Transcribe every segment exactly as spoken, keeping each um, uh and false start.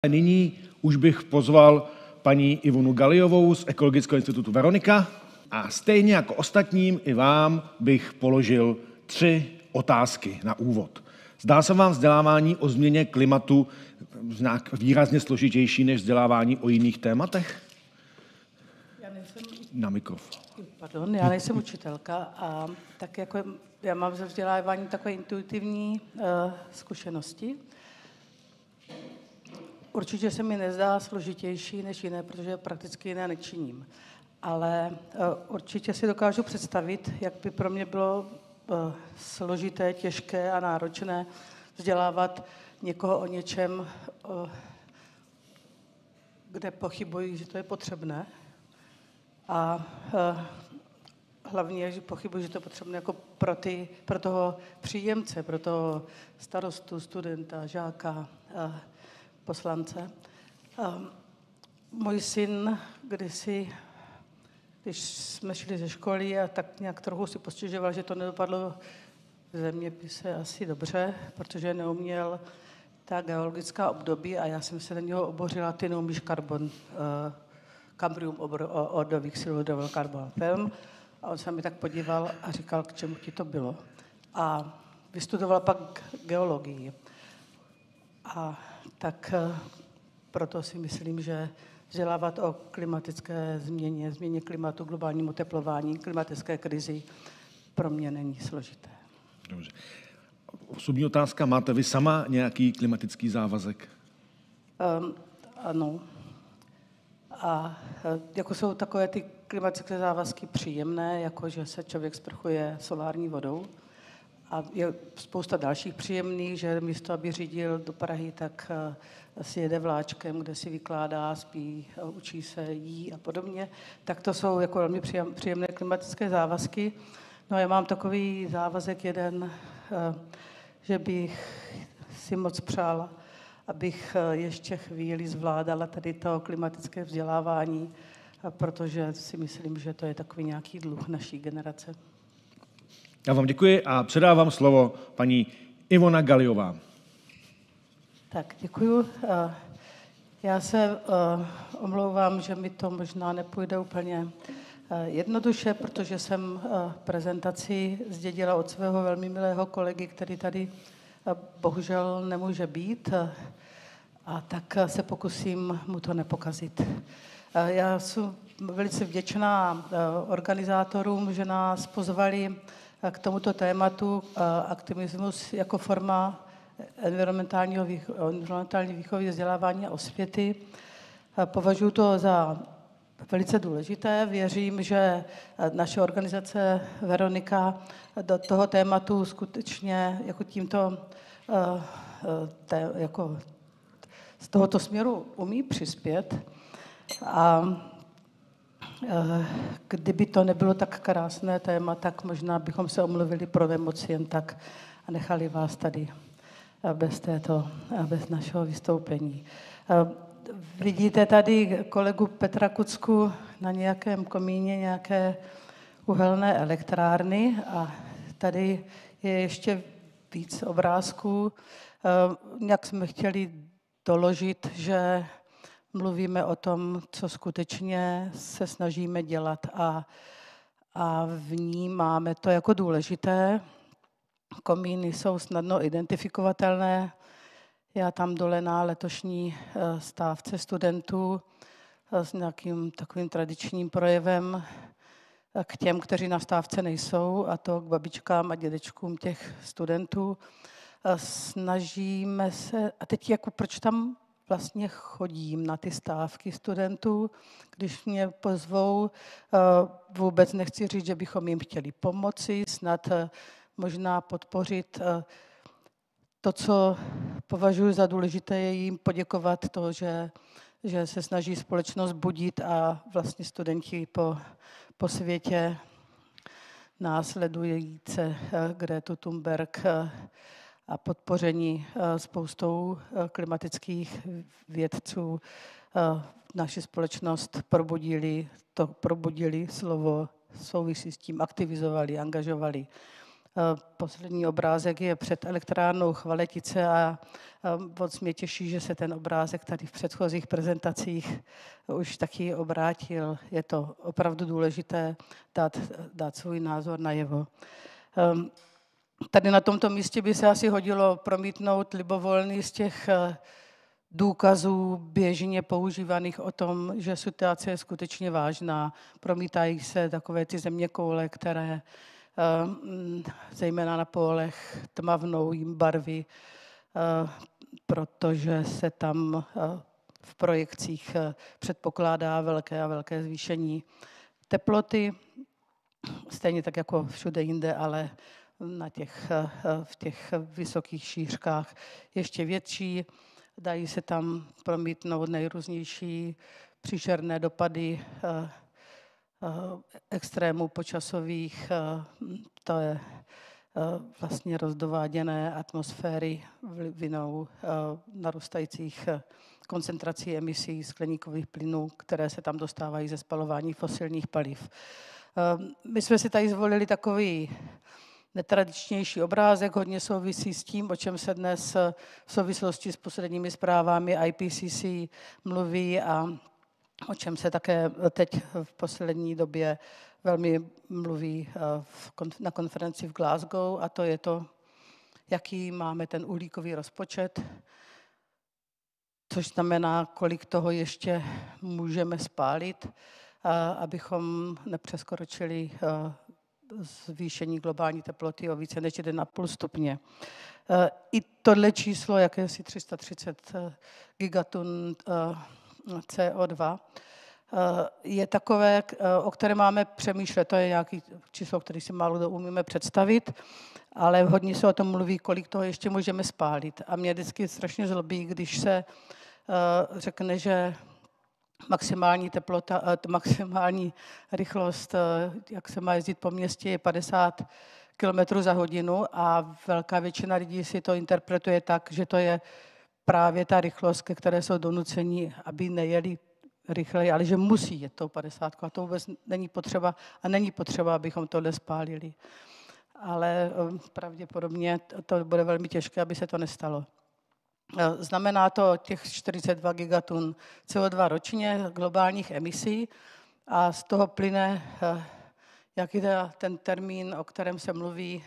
Nyní už bych pozval paní Ivonu Galliovou z Ekologického institutu Veronika a stejně jako ostatním i vám bych položil tři otázky na úvod. Zdá se vám vzdělávání o změně klimatu nějak výrazně složitější než vzdělávání o jiných tématech? Já nejsem... Na mikrofon. Pardon, já nejsem učitelka a tak jako já mám ze vzdělávání takové intuitivní uh, zkušenosti. Určitě se mi nezdá složitější než jiné, protože prakticky jiné nečiním. Ale uh, určitě si dokážu představit, jak by pro mě bylo uh, složité, těžké a náročné vzdělávat někoho o něčem, uh, kde pochybuji, že to je potřebné. A uh, hlavně, že pochybuji, že to je potřebné jako pro, ty, pro toho příjemce, pro toho starostu, studenta, žáka, uh, poslance. Uh, můj syn kdysi, když jsme šli ze školy a tak nějak trochu si postěžoval, že to nedopadlo v zeměpise asi dobře, protože neuměl ta geologická období a já jsem se na něho obořila, ty neumíš karbon, uh, kambrium odových silvodovil karbon film. A on se mi tak podíval a říkal, k čemu ti to bylo. A vystudoval pak geologii. A tak proto si myslím, že vzdělávat o klimatické změně, změně klimatu, globálním oteplování, klimatické krizi pro mě není složité. Dobře. Osobní otázka, máte vy sama nějaký klimatický závazek? Um, ano. A jako jsou takové ty klimatické závazky příjemné, jako že se člověk sprchuje solární vodou. A je spousta dalších příjemných, že místo, aby řídil do Prahy, tak si jede vláčkem, kde si vykládá, spí, učí se, jí a podobně. Tak to jsou jako velmi příjemné klimatické závazky. No a já mám takový závazek jeden, že bych si moc přála, abych ještě chvíli zvládala tady to klimatické vzdělávání, protože si myslím, že to je takový nějaký dluh naší generace. Já vám děkuji a předávám slovo paní Ivona Galliová. Tak, děkuju. Já se omlouvám, že mi to možná nepůjde úplně jednoduše, protože jsem prezentaci zdědila od svého velmi milého kolegy, který tady bohužel nemůže být, a tak se pokusím mu to nepokazit. Já jsem velice vděčná organizátorům, že nás pozvali k tomuto tématu aktivismus jako forma environmentálního výcho- environmentální výchovy, vzdělávání a osvěty. Považuji to za velice důležité. Věřím, že naše organizace Veronika do toho tématu skutečně jako tímto te, jako z tohoto směru umí přispět. A kdyby to nebylo tak krásné téma, tak možná bychom se omluvili pro nemoci jen tak a nechali vás tady bez této, bez našeho vystoupení. Vidíte tady kolegu Petra Kucku na nějakém komíně nějaké uhelné elektrárny a tady je ještě víc obrázků. Nějak jsme chtěli doložit, že mluvíme o tom, co skutečně se snažíme dělat a, a vnímáme to jako důležité. Komíny jsou snadno identifikovatelné. Já tam dole na letošní stávce studentů s nějakým takovým tradičním projevem k těm, kteří na stávce nejsou, a to k babičkám a dědečkům těch studentů. Snažíme se, a teď jako proč tam vlastně chodím na ty stávky studentů, když mě pozvou, vůbec nechci říct, že bychom jim chtěli pomoci, snad možná podpořit to, co považuji za důležité, je jim poděkovat to, že, že se snaží společnost budit a vlastně studenti po, po světě následujíce Gretu Thunberg a podpoření spoustou klimatických vědců naši společnost probudili, to probudili slovo, souvisí s tím, aktivizovali, angažovali. Poslední obrázek je před elektrárnou Chvaletice a moc mě těší, že se ten obrázek tady v předchozích prezentacích už taky obrátil. Je to opravdu důležité dát, dát svůj názor najevo. Tady na tomto místě by se asi hodilo promítnout libovolný z těch důkazů běžně používaných o tom, že situace je skutečně vážná. Promítají se takové ty zeměkoule, které zejména na polech tmavnou jim barvy, protože se tam v projekcích předpokládá velké a velké zvýšení teploty, stejně tak jako všude jinde, ale na těch, v těch vysokých šířkách ještě větší. Dají se tam promítnout nejrůznější příšerné dopady extrémů počasových, to je vlastně rozdováděné atmosféry vinou narůstajících koncentrací emisí skleníkových plynů, které se tam dostávají ze spalování fosilních paliv. My jsme si tady zvolili takový netradičnější obrázek, hodně souvisí s tím, o čem se dnes v souvislosti s posledními zprávami I P C C mluví a o čem se také teď v poslední době velmi mluví na konferenci v Glasgow, a to je to, jaký máme ten uhlíkový rozpočet, což znamená, kolik toho ještě můžeme spálit, abychom nepřeskoročili zvýšení globální teploty o více než jedna celá pět stupně. I tohle číslo, jakési tři sta třicet gigatun C O dva, je takové, o které máme přemýšlet. To je nějaké číslo, které si málo kdo umíme představit, ale hodně se o tom mluví, kolik toho ještě můžeme spálit. A mě vždycky strašně zlobí, když se řekne, že maximální teplota, maximální rychlost, jak se má jezdit po městě, je padesát kilometrů za hodinu a velká většina lidí si to interpretuje tak, že to je právě ta rychlost, ke které jsou donuceni, aby nejeli rychleji, ale že musí jet tou padesátkou a to vůbec není potřeba a není potřeba, abychom tohle spálili. Ale pravděpodobně to bude velmi těžké, aby se to nestalo. Znamená to těch čtyřicet dva gigatun C O dva ročně globálních emisí a z toho plyne, jak je ten termín, o kterém se mluví,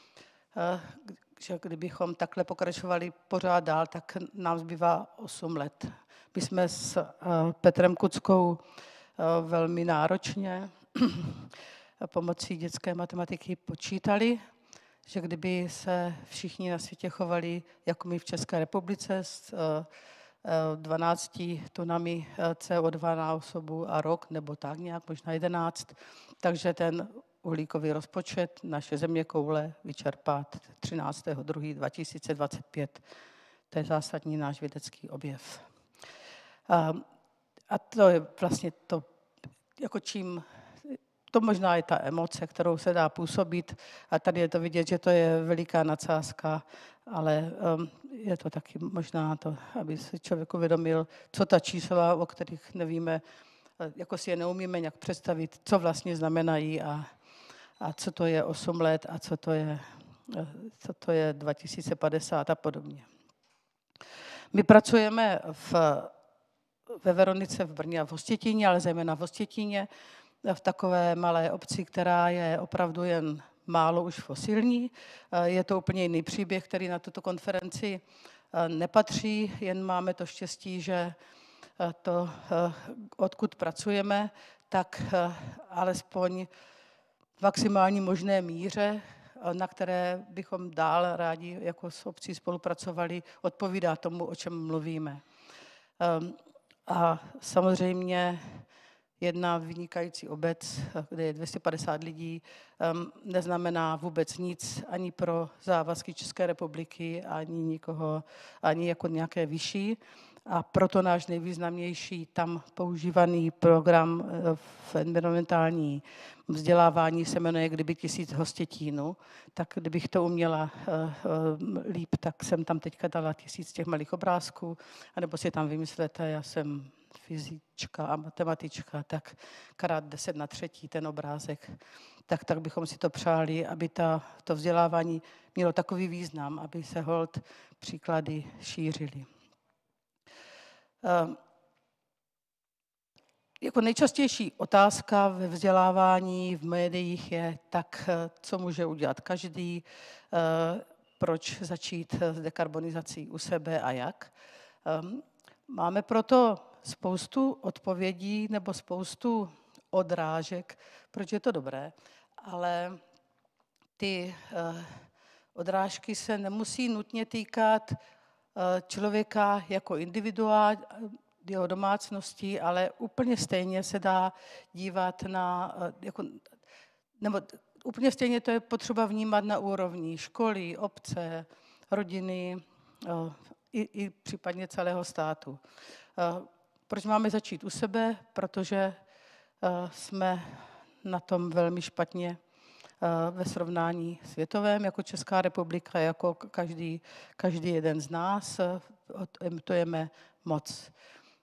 že kdybychom takhle pokračovali pořád dál, tak nám zbývá osm let. My jsme s Petrem Kuckou velmi náročně pomocí dětské matematiky počítali, že kdyby se všichni na světě chovali, jako my v České republice, s dvanácti tunami C O dva na osobu a rok, nebo tak nějak, možná jedenáct, takže ten uhlíkový rozpočet naše zeměkoule vyčerpá třináctého druhého dva tisíce dvacet pět. To je zásadní náš vědecký objev. A, a to je vlastně to, jako čím, to možná je ta emoce, kterou se dá působit. A tady je to vidět, že to je veliká nadsázka, ale um, je to taky možná to, aby se člověk uvědomil, co ta čísla, o kterých nevíme, jako si je neumíme nějak představit, co vlastně znamenají a, a co to je osm let a co to je, co to je dva tisíce padesát a podobně. My pracujeme v, ve Veronice v Brně a v Hostětíně, ale zejména v Hostětíně, v takové malé obci, která je opravdu jen málo už fosilní. Je to úplně jiný příběh, který na tuto konferenci nepatří, jen máme to štěstí, že to, odkud pracujeme, tak alespoň v maximální možné míře, na které bychom dál rádi jako s obcí spolupracovali, odpovídá tomu, o čem mluvíme. A samozřejmě jedna vynikající obec, kde je dvě stě padesát lidí, neznamená vůbec nic ani pro závazky České republiky, ani nikoho, ani jako nějaké vyšší. A proto náš nejvýznamnější tam používaný program v environmentální vzdělávání se jmenuje Kdyby tisíc Hostětínů. Tak kdybych to uměla líp, tak jsem tam teďka dala tisíc těch malých obrázků, anebo si tam vymyslete, já jsem v fyzička a matematička, tak krát deset na třetí ten obrázek, tak, tak bychom si to přáli, aby ta, to vzdělávání mělo takový význam, aby se holt příklady šířily. Uh, Jako nejčastější otázka ve vzdělávání v médiích je tak, co může udělat každý, proč začít s dekarbonizací u sebe a jak. Máme proto spoustu odpovědí nebo spoustu odrážek, proč je to dobré, ale ty odrážky se nemusí nutně týkat člověka jako individua, jeho domácností, ale úplně stejně se dá dívat na, jako, nebo úplně stejně to je potřeba vnímat na úrovni školy, obce, rodiny i, i případně celého státu. Proč máme začít u sebe? Protože jsme na tom velmi špatně ve srovnání světovém, jako Česká republika, jako každý, každý jeden z nás, emitujeme moc.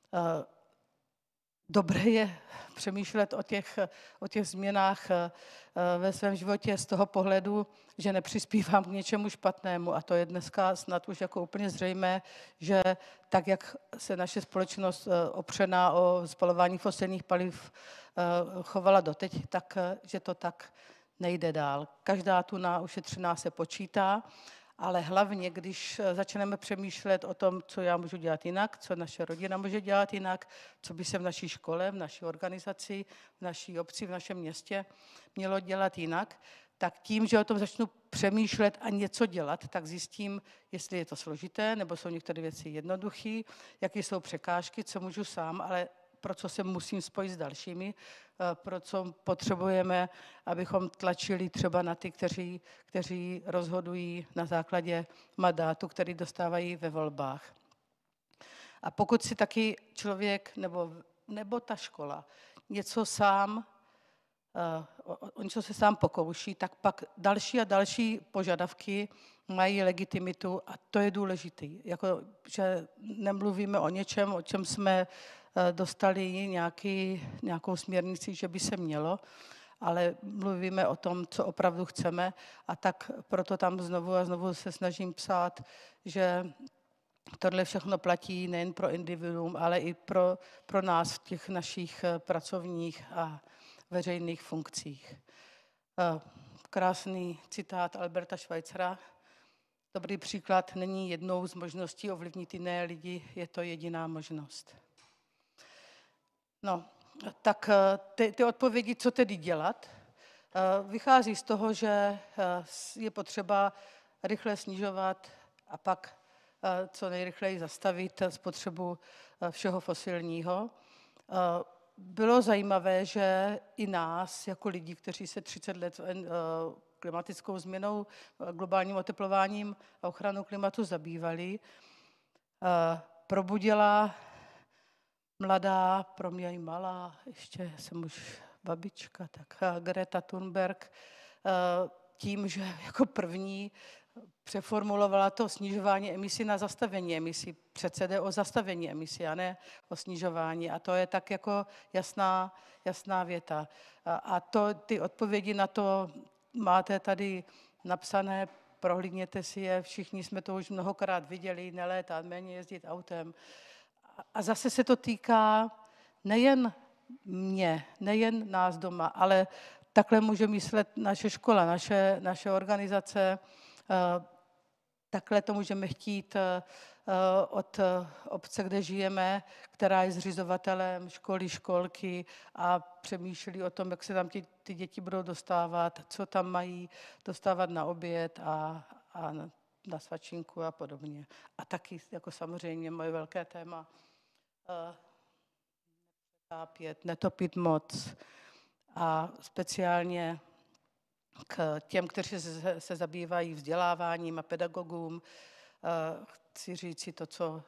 Dobré je přemýšlet o těch, o těch změnách ve svém životě z toho pohledu, že nepřispívám k něčemu špatnému. A to je dneska snad už jako úplně zřejmé, že tak, jak se naše společnost opřená o spalování fosilních paliv chovala doteď, tak, že to tak nejde dál. Každá tuna ušetřená se počítá, ale hlavně, když začneme přemýšlet o tom, co já můžu dělat jinak, co naše rodina může dělat jinak, co by se v naší škole, v naší organizaci, v naší obci, v našem městě mělo dělat jinak, tak tím, že o tom začnu přemýšlet a něco dělat, tak zjistím, jestli je to složité, nebo jsou některé věci jednoduché, jaké jsou překážky, co můžu sám, ale pro co se musím spojit s dalšími, pro co potřebujeme, abychom tlačili třeba na ty, kteří, kteří rozhodují na základě mandátu, který dostávají ve volbách. A pokud si taky člověk nebo, nebo ta škola něco sám, o něco se sám pokouší, tak pak další a další požadavky mají legitimitu a to je důležité. Jako, že nemluvíme o něčem, o čem jsme dostali nějaký, nějakou směrnici, že by se mělo, ale mluvíme o tom, co opravdu chceme a tak proto tam znovu a znovu se snažím psát, že tohle všechno platí nejen pro individuum, ale i pro, pro nás v těch našich pracovních a veřejných funkcích. Krásný citát Alberta Schweitzera. Dobrý příklad není jednou z možností ovlivnit jiné lidi, je to jediná možnost. No, tak ty, ty odpovědi, co tedy dělat, vychází z toho, že je potřeba rychle snižovat a pak co nejrychleji zastavit spotřebu všeho fosilního. Bylo zajímavé, že i nás, jako lidi, kteří se třicet let klimatickou změnou, globálním oteplováním a ochranou klimatu zabývali, probudila mladá, pro mě i malá, ještě jsem už babička, tak Greta Thunberg, tím, že jako první přeformulovala to snižování emisí na zastavení emisí. Přece jde o zastavení emisí a ne o snižování. A to je tak jako jasná, jasná věta. A to, ty odpovědi na to máte tady napsané, prohlídněte si je, všichni jsme to už mnohokrát viděli, nelétat, méně jezdit autem. A zase se to týká nejen mě, nejen nás doma, ale takhle může myslet naše škola, naše, naše organizace, takhle to můžeme chtít od obce, kde žijeme, která je zřizovatelem školy, školky a přemýšlí o tom, jak se tam ty, ty děti budou dostávat, co tam mají dostávat na oběd a, a na, na svačinku a podobně. A taky jako samozřejmě moje velké téma nepřetápět, netopit moc a speciálně k těm, kteří se, se zabývají vzděláváním a pedagogům, chci říct si to, co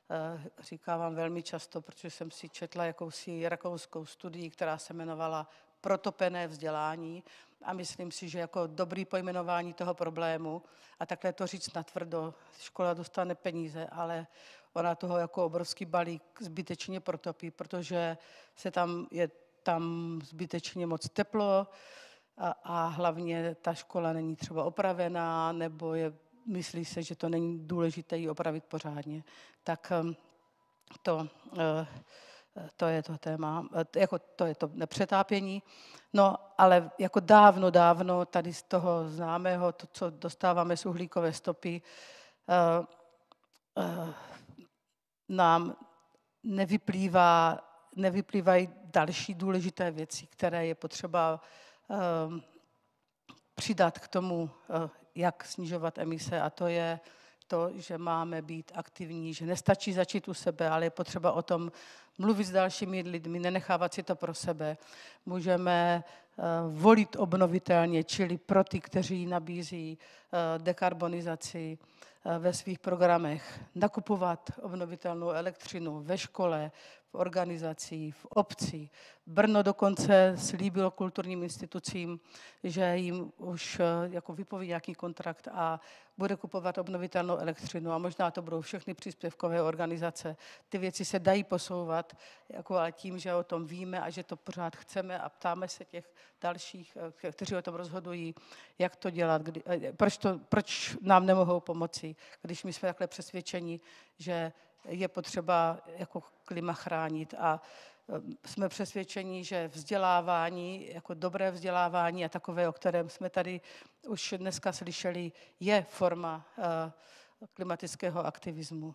říkávám velmi často, protože jsem si četla jakousi rakouskou studii, která se jmenovala protopené vzdělání a myslím si, že jako dobrý pojmenování toho problému a takhle to říct natvrdo, škola dostane peníze, ale ona toho jako obrovský balík zbytečně protopí, protože se tam je tam zbytečně moc teplo a, a hlavně ta škola není třeba opravená nebo je, myslí se, že to není důležité ji opravit pořádně. Tak to, to je to téma, jako to je to nepřetápění. No, ale jako dávno, dávno tady z toho známého, to, co dostáváme z uhlíkové stopy, nám nevyplývá, nevyplývají další důležité věci, které je potřeba uh, přidat k tomu, uh, jak snižovat emise, a to je to, že máme být aktivní, že nestačí začít u sebe, ale je potřeba o tom mluvit s dalšími lidmi, nenechávat si to pro sebe. Můžeme uh, volit obnovitelně, čili pro ty, kteří nabízí uh, dekarbonizaci ve svých programech, nakupovat obnovitelnou elektřinu ve škole, v organizacích, v obci. Brno dokonce slíbilo kulturním institucím, že jim už jako vypoví nějaký kontrakt a bude kupovat obnovitelnou elektřinu a možná to budou všechny příspěvkové organizace. Ty věci se dají posouvat, jako ale tím, že o tom víme a že to pořád chceme a ptáme se těch dalších, kteří o tom rozhodují, jak to dělat, kdy, proč, to, proč nám nemohou pomoci, když my jsme takhle přesvědčeni, že je potřeba jako klima chránit a jsme přesvědčeni, že vzdělávání, jako dobré vzdělávání a takové, o kterém jsme tady už dneska slyšeli, je forma klimatického aktivismu.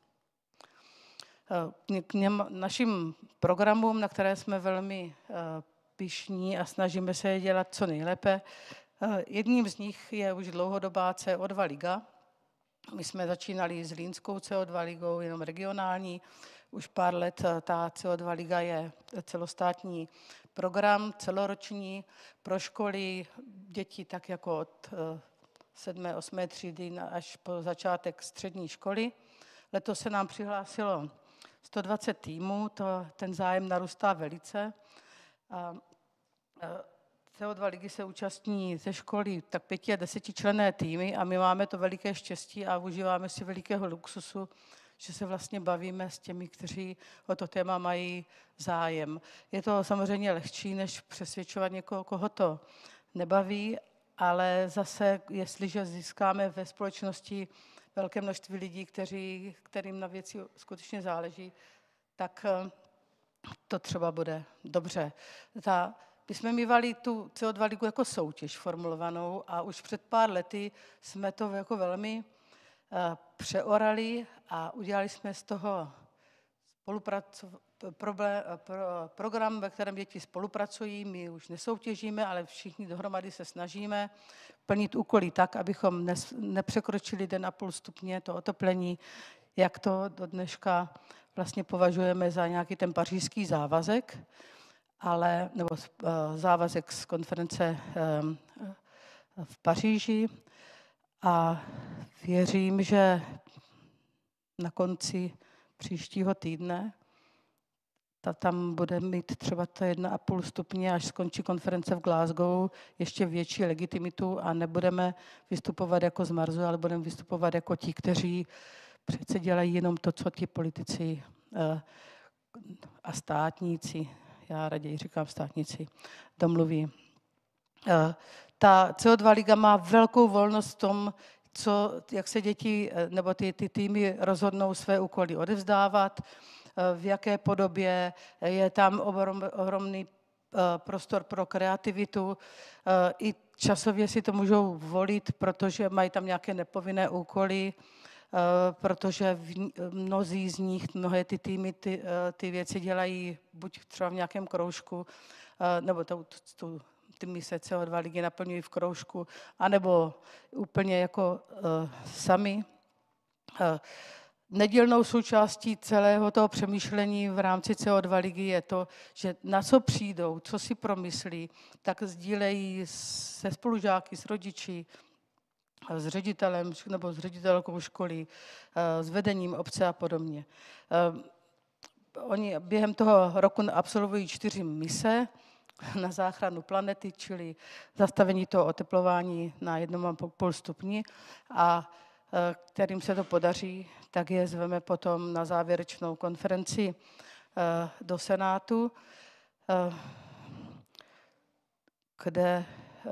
K něm, našim programům, na které jsme velmi pyšní a snažíme se je dělat co nejlépe, jedním z nich je už dlouhodobá C O dva liga. My jsme začínali s Línskou C O dva ligou, jenom regionální. Už pár let ta C O dva liga je celostátní program, celoroční pro školy, děti tak jako od sedmé, osmé třídy až po začátek střední školy. Letos se nám přihlásilo sto dvacet týmů, to, ten zájem narůstá velice. A, C O dva ligy se účastní ze školy tak pěti a desetičlenné týmy a my máme to veliké štěstí a užíváme si velikého luxusu, že se vlastně bavíme s těmi, kteří o to téma mají zájem. Je to samozřejmě lehčí, než přesvědčovat někoho, koho to nebaví, ale zase, jestliže získáme ve společnosti velké množství lidí, kteří, kterým na věci skutečně záleží, tak to třeba bude dobře. Ta, my jsme mívali tu C O dva ligu jako soutěž formulovanou a už před pár lety jsme to jako velmi uh, přeorali a udělali jsme z toho spolupraco- problém, pro, program, ve kterém děti spolupracují. My už nesoutěžíme, ale všichni dohromady se snažíme plnit úkoly tak, abychom nes, nepřekročili jeden a půl stupně to oteplení, jak to do dneška vlastně považujeme za nějaký ten pařížský závazek, ale, nebo uh, závazek z konference um, v Paříži. A věřím, že na konci příštího týdne ta tam bude mít třeba ta jedna a půl stupně, až skončí konference v Glasgow, ještě větší legitimitu a nebudeme vystupovat jako z Marsu, ale budeme vystupovat jako ti, kteří přece dělají jenom to, co ti politici uh, a státníci, já raději říkám státníci, domluví. Uh, ta C O dva liga má velkou volnost v tom, co, jak se děti nebo ty, ty týmy rozhodnou své úkoly odevzdávat, v jaké podobě, je tam obrom, ohromný prostor pro kreativitu. I časově si to můžou volit, protože mají tam nějaké nepovinné úkoly, protože mnozí z nich, mnohé ty týmy ty, ty věci dělají buď třeba v nějakém kroužku, nebo tu, tu, ty mise C O dva ligy naplňují v kroužku, anebo úplně jako uh, sami. Uh, Nedílnou součástí celého toho přemýšlení v rámci C O dva ligy je to, že na co přijdou, co si promyslí, tak sdílejí se spolužáky, s rodiči, s ředitelem nebo s ředitelkou školy, s vedením obce a podobně. Oni během toho roku absolvují čtyři mise, na záchranu planety, čili zastavení toho oteplování na jednom a půl stupni, a kterým se to podaří, tak je zveme potom na závěrečnou konferenci do Senátu, kde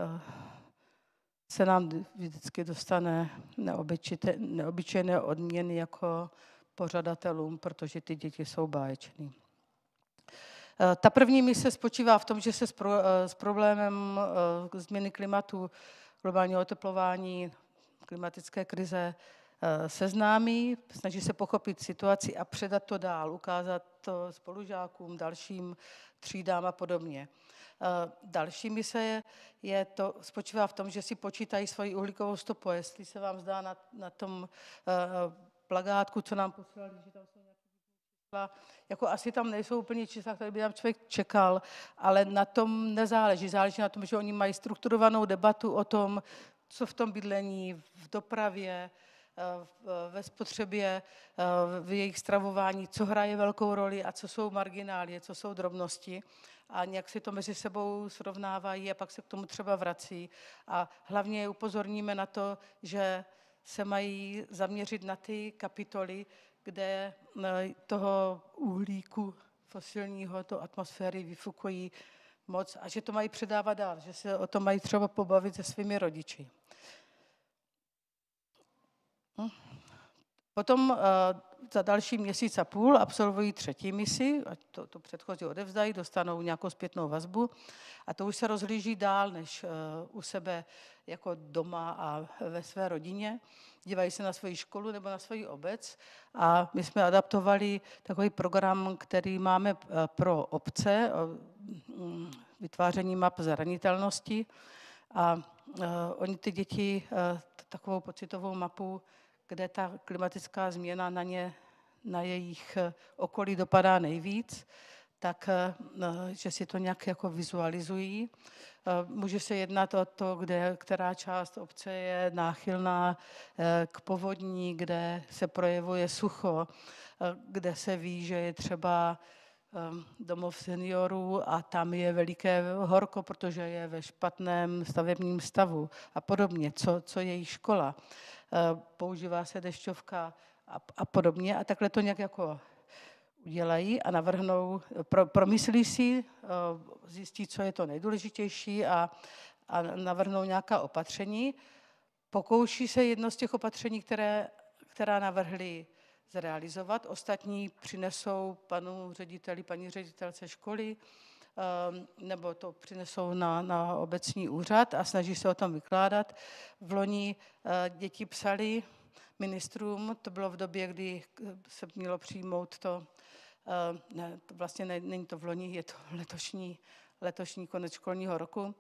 se nám vždycky dostane neobyčejné odměny jako pořadatelům, protože ty děti jsou báječné. Ta první mise spočívá v tom, že se s, pro, s problémem změny klimatu, globálního oteplování, klimatické krize seznámí, snaží se pochopit situaci a předat to dál, ukázat to spolužákům, dalším třídám a podobně. Další mise je, je to, spočívá v tom, že si počítají svoji uhlíkovou stopu. Jestli se vám zdá na, na tom uh, plakátku, co nám posílali, že tam jsou nějaké čísla, jako asi tam nejsou úplně čísla, které by tam člověk čekal, ale na tom nezáleží. Záleží na tom, že oni mají strukturovanou debatu o tom, co v tom bydlení, v dopravě, ve spotřebě, v jejich stravování, co hraje velkou roli a co jsou marginálie, co jsou drobnosti. A nějak si to mezi sebou srovnávají a pak se k tomu třeba vrací. A hlavně upozorníme na to, že se mají zaměřit na ty kapitoly, kde toho uhlíku fosilního do atmosféry vyfukují moc a že to mají předávat dál, že se o tom mají třeba pobavit se svými rodiči. Potom uh, za další měsíc a půl absolvují třetí misi, ať to, to předchozí odevzdají, dostanou nějakou zpětnou vazbu a to už se rozhlíží dál než uh, u sebe jako doma a ve své rodině. Dívají se na svoji školu nebo na svoji obec a my jsme adaptovali takový program, který máme pro obce, uh, vytváření map zranitelnosti a uh, oni ty děti uh, takovou pocitovou mapu, kde ta klimatická změna na ně, na jejich okolí dopadá nejvíc, tak že si to nějak jako vizualizují. Může se jednat o to, kde, která část obce je náchylná k povodní, kde se projevuje sucho, kde se ví, že je třeba domov seniorů a tam je veliké horko, protože je ve špatném stavebním stavu a podobně, co, co je jejich škola. Používá se dešťovka a, a podobně a takhle to nějak jako udělají a navrhnou, pro, promyslí si, zjistí, co je to nejdůležitější a, a navrhnou nějaká opatření. Pokouší se jedno z těch opatření, které, která navrhli, zrealizovat. Ostatní přinesou panu řediteli, paní ředitelce školy, nebo to přinesou na, na obecní úřad a snaží se o tom vykládat. V loni děti psali ministrům, to bylo v době, kdy se mělo přijmout to, ne, to vlastně ne, není to v loni, je to letošní, letošní konec školního roku,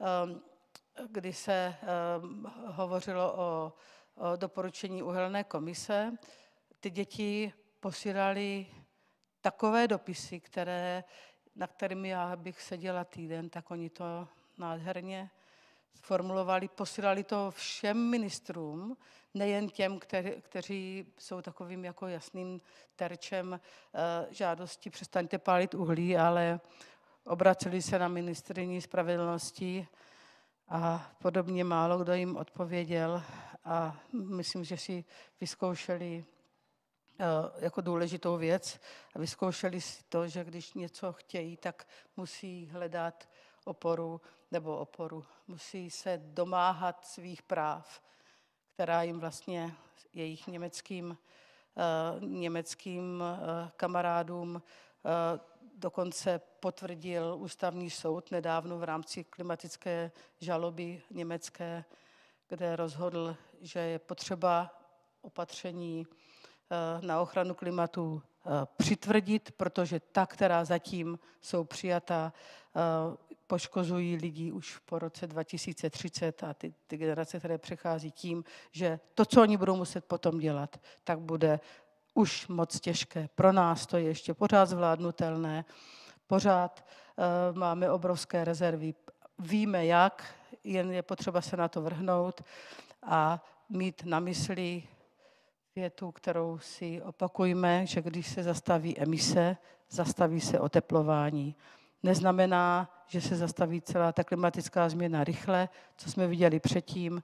kdy se hovořilo o, o doporučení uhelné komise. Ty děti posílali takové dopisy, které, na kterými já bych seděla týden, tak oni to nádherně formulovali, posílali to všem ministrům, nejen těm, kteři, kteří jsou takovým jako jasným terčem e, žádosti přestaňte pálit uhlí, ale obraceli se na ministryni spravedlnosti a podobně málo kdo jim odpověděl a myslím, že si vyzkoušeli jako důležitou věc a vyzkoušeli si to, že když něco chtějí, tak musí hledat oporu nebo oporu. Musí se domáhat svých práv, která jim vlastně jejich německým, uh, německým uh, kamarádům uh, dokonce potvrdil ústavní soud nedávno v rámci klimatické žaloby německé, kde rozhodl, že je potřeba opatření na ochranu klimatu přitvrdit, protože ta, která zatím jsou přijata, poškozují lidi už po roce dva tisíce třicet a ty, ty generace, které přechází tím, že to, co oni budou muset potom dělat, tak bude už moc těžké. Pro nás to je ještě pořád zvládnutelné, pořád uh, máme obrovské rezervy. Víme jak, jen je potřeba se na to vrhnout a mít na mysli větu, kterou si opakujeme, že když se zastaví emise, zastaví se oteplování. Neznamená, že se zastaví celá ta klimatická změna rychle, co jsme viděli předtím.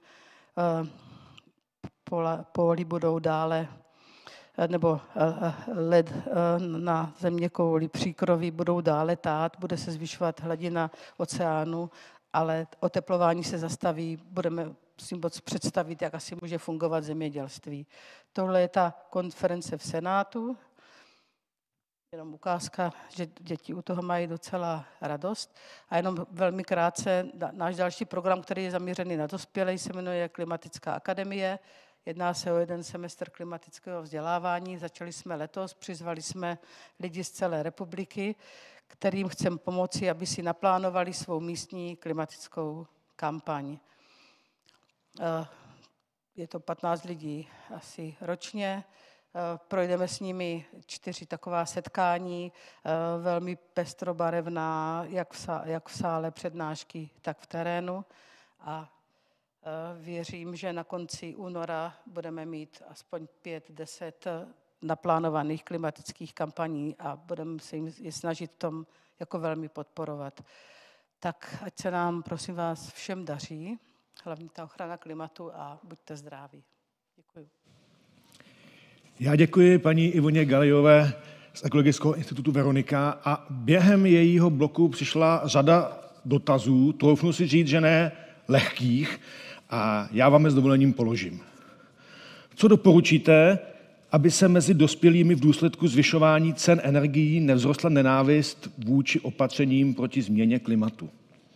Póly budou dále, nebo led na zeměkouli, příkroví budou dále tát, bude se zvyšovat hladina oceánu, ale oteplování se zastaví, budeme si moc představit, jak asi může fungovat zemědělství. Tohle je ta konference v Senátu. Jenom ukázka, že děti u toho mají docela radost. A jenom velmi krátce, náš další program, který je zaměřený na dospělé, se jmenuje Klimatická akademie. Jedná se o jeden semestr klimatického vzdělávání. Začali jsme letos, přizvali jsme lidi z celé republiky, kterým chceme pomoci, aby si naplánovali svou místní klimatickou kampaň. Je to patnáct lidí asi ročně. Projdeme s nimi čtyři taková setkání, velmi pestrobarevná, jak v sále, jak v sále přednášky, tak v terénu. A věřím, že na konci února budeme mít aspoň pět, deset naplánovaných klimatických kampaní a budeme se jim je snažit v tom jako velmi podporovat. Tak ať se nám, prosím vás, všem daří, hlavně ta ochrana klimatu a buďte zdraví. Děkuji. Já děkuji paní Ivoně Galejové z Ekologického institutu Veronika a během jejího bloku přišla řada dotazů, troufnu si říct, že ne lehkých, a já vám je s dovolením položím. Co doporučíte, aby se mezi dospělými v důsledku zvyšování cen energií nevzrostla nenávist vůči opatřením proti změně klimatu?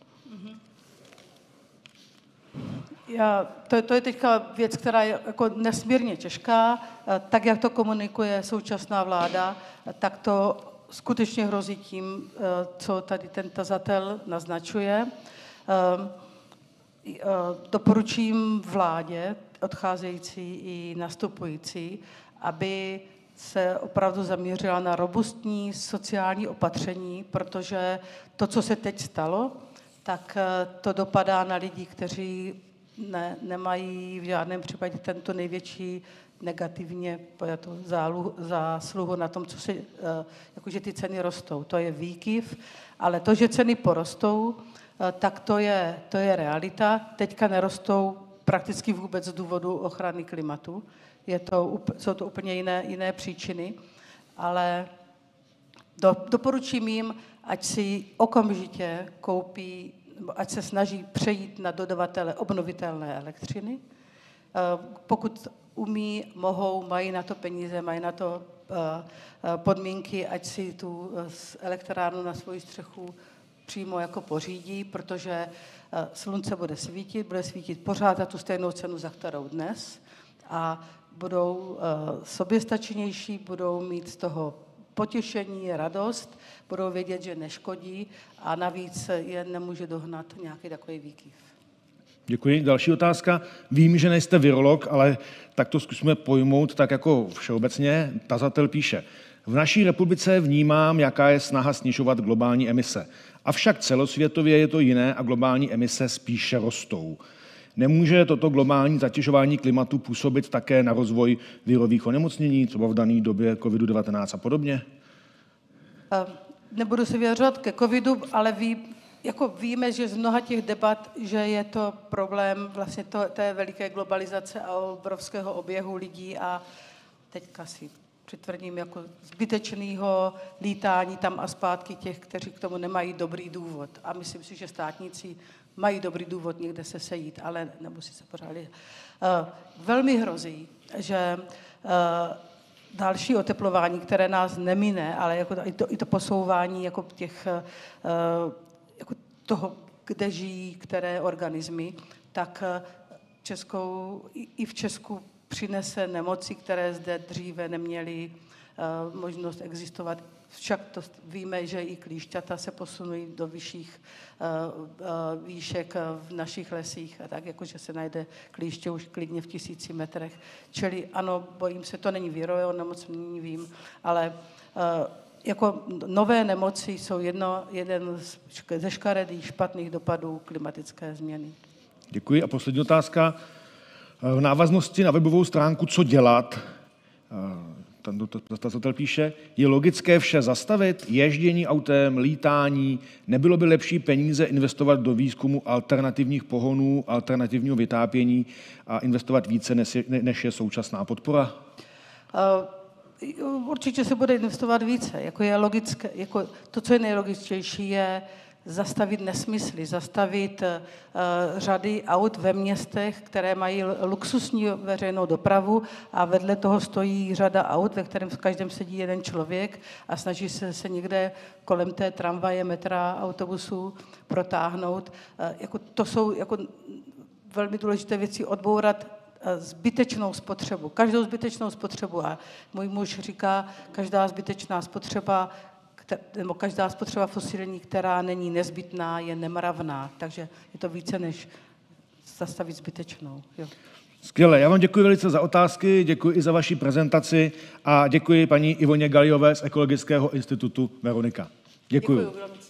Já, to, to je teďka věc, která je jako nesmírně těžká. Tak, jak to komunikuje současná vláda, tak to skutečně hrozí tím, co tady ten tazatel naznačuje. Doporučím vládě, odcházející i nastupující, aby se opravdu zaměřila na robustní sociální opatření, protože to, co se teď stalo, tak to dopadá na lidi, kteří ne, nemají v žádném případě tento největší negativně zásluhu na tom, co se, jakože ty ceny rostou. To je výkyv, ale to, že ceny porostou, tak to je, to je realita. Teďka nerostou prakticky vůbec z důvodu ochrany klimatu. Je to, jsou to úplně jiné, jiné příčiny, ale do, doporučím jim, ať si okamžitě koupí, ať se snaží přejít na dodavatele obnovitelné elektřiny. Pokud umí, mohou, mají na to peníze, mají na to podmínky, ať si tu elektrárnu na svoji střechu přímo jako pořídí, protože slunce bude svítit, bude svítit pořád za tu stejnou cenu, za kterou dnes, a budou soběstačnější, budou mít z toho potěšení, radost, budou vědět, že neškodí a navíc je nemůže dohnat nějaký takový výkyv. Děkuji. Další otázka. Vím, že nejste virolog, ale tak to zkusíme pojmout tak jako všeobecně. Tazatel píše: v naší republice vnímám, jaká je snaha snižovat globální emise. Avšak celosvětově je to jiné a globální emise spíše rostou. Nemůže toto globální zatěžování klimatu působit také na rozvoj virových onemocnění, třeba v dané době kovid devatenáct a podobně? Nebudu se vyjadřovat ke covidu, ale ví, jako víme, že z mnoha těch debat, že je to problém vlastně to, té veliké globalizace a obrovského oběhu lidí a teďka si přitvrdím jako zbytečného lítání tam a zpátky těch, kteří k tomu nemají dobrý důvod. A myslím si, že státníci mají dobrý důvod někde se sejít, ale nemusí se pořád. Uh, velmi hrozí, že uh, další oteplování, které nás nemine, ale jako to, i, to, i to posouvání jako těch, uh, jako toho, kde žijí, které organismy, tak uh, Českou, i, i v Česku přinese nemoci, které zde dříve neměly uh, možnost existovat. Však to víme, že i klíšťata se posunují do vyšších uh, uh, výšek v našich lesích, a tak jakože se najde klíště už klidně v tisíci metrech. Čili ano, bojím se, to není virové onemocnění, vím, ale uh, jako nové nemoci jsou jedno, jeden ze škaredých špatných dopadů klimatické změny. Děkuji. A poslední otázka. V návaznosti na webovou stránku Co dělat ten dotazatel píše, je logické vše zastavit, ježdění autem, lítání, nebylo by lepší peníze investovat do výzkumu alternativních pohonů, alternativního vytápění a investovat více, než je současná podpora? Uh, určitě se bude investovat více. Jako je logické, jako to, co je nejlogičtější, je zastavit nesmysly, zastavit uh, řady aut ve městech, které mají luxusní veřejnou dopravu a vedle toho stojí řada aut, ve kterém v každém sedí jeden člověk a snaží se se někde kolem té tramvaje, metra, autobusu protáhnout. Uh, jako to jsou jako velmi důležité věci, odbourat zbytečnou spotřebu, každou zbytečnou spotřebu. A můj muž říká, každá zbytečná spotřeba, nebo každá spotřeba fosilní, která není nezbytná, je nemravná. Takže je to více než zastavit zbytečnou. Jo. Skvěle, já vám děkuji velice za otázky, děkuji i za vaši prezentaci a děkuji paní Ivoně Galiové z Ekologického institutu Veronika. Děkuji. Děkuji.